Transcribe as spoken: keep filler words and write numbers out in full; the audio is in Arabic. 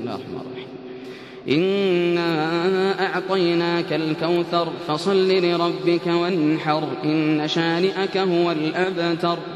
الله الرحمن الرحيم إنا أعطيناك الكوثر فصل لربك وانحر إن شانئك هو الأبتر